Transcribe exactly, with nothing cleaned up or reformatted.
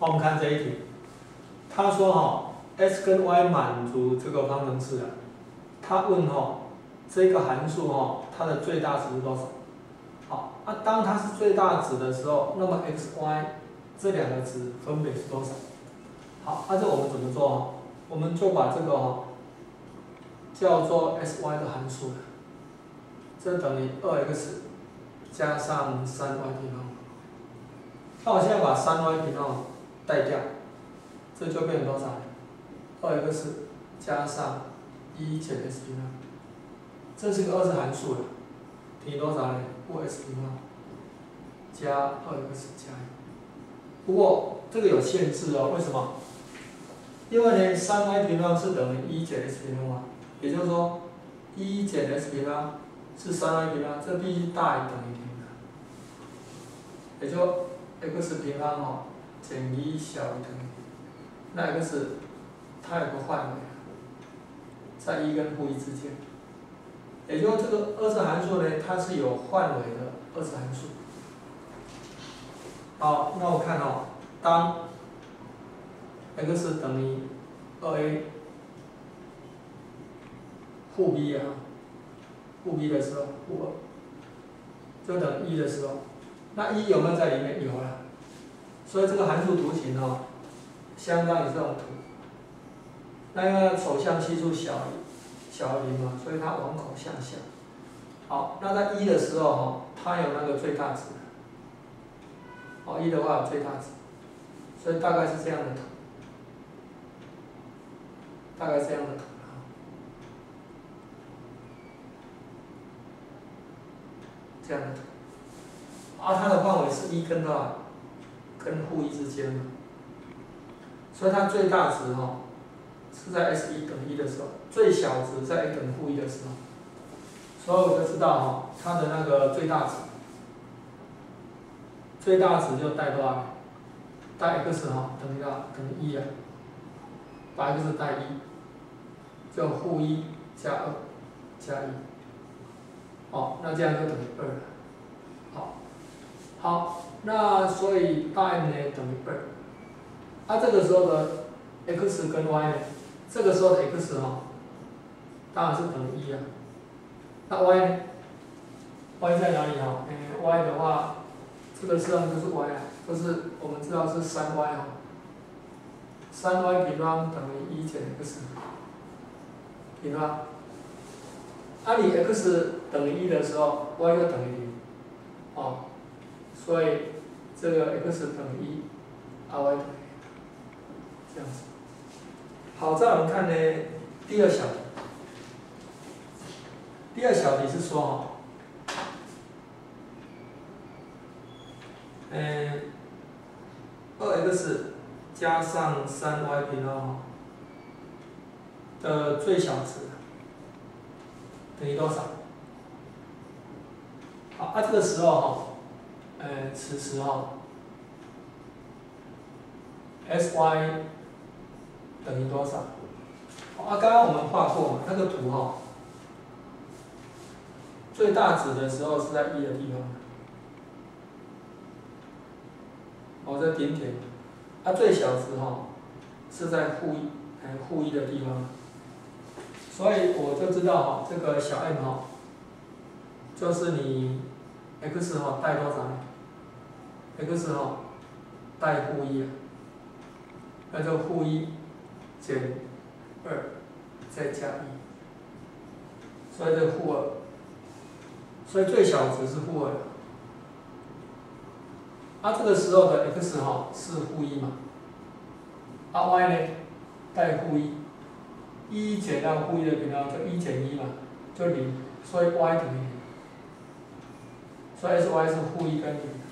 好，我们看这一题，他说哈 ，x 跟 y 满足这个方程式啊，他问哈，这个函数哈，它的最大值是多少？好，那、啊、当它是最大值的时候，那么 x、y 这两个值分别是多少？好，那、啊、这我们怎么做哈？我们就把这个哈叫做 s y 的函数，这等于 二 x 加上 三 y 平方。那我现在把 三 y 平方带掉，这就变成多少？ 二 x 加上一减 s 平方，这是个二次函数了，等于多少呢？负 s 平方加二 x 加一。不过这个有限制哦，为什么？因为呢，三 y 平方是等于一减 s 平方嘛，也就是说，一减 s 平方是三 y 平方，这必须大于等于零的，也就 x 平方哦减一小于等于零，那 x 它有个范围，在一跟负一之间，也就是这个二次函数呢，它是有范围的二次函数。好，那我看哦，当 x 等于 二 a 负 b 啊，负 b 的时候，负二就等于一的时候，那一有没有在里面？有了，所以这个函数图形哦，相当于这种图。那因为手向系数小于小于零嘛，所以它往口向下。好，那在一的时候哈，它有那个最大值。哦，一的话有最大值，所以大概是这样的图，大概这样的图这样的图。啊，它的范围是一跟多少？跟负一之间嘛，所以它最大值哈。是在 s 一等于一的时候，最小值在 a 等于负一的时候，所以我就知道哈，它的那个最大值，最大值就带多少？带 x 哈等于多少？等于一啊，把 x 带一，就负一加二加一，好，那这样就等于二了。好，好，那所以大 M 呢等于二，那、啊、这个时候的 x 跟 y 呢？这个时候的 x 哈，当然是等于一啊。那 y 呢 ？y 在哪里哈？嗯 y 的话，这个实际上就是 y 啊，就是我们知道是三 y 哈。三 y 平方等于一减 x 平方。啊，你 x 等于一的时候 ，y 就等于零，哦，所以这个 x 等于一，啊 y 等于零，这样子。好，再我们看呢，第二小题。第二小题是说哈，嗯，二 x 加上三 y 平方的最小值等于多少？好，啊，这个时候哈，呃，此时哈 ，sy 等于多少？啊，刚刚我们画过嘛，那个图哈，最大值的时候是在一的地方，哦，在顶点，啊，最小值哈是在负一，哎，负一的地方，所以我就知道哈，这个小 m 哈，就是你 x 哈带多少呢 ？x 哈带负一啊，那就负一减二再加一，所以这负二，所以最小值是负二。啊，这个时候的 x 哈是负一嘛，啊 y 呢带负一，一减到负一的平方就一减一嘛，就零，所以 y 等于零，所以 sy 是负一跟零。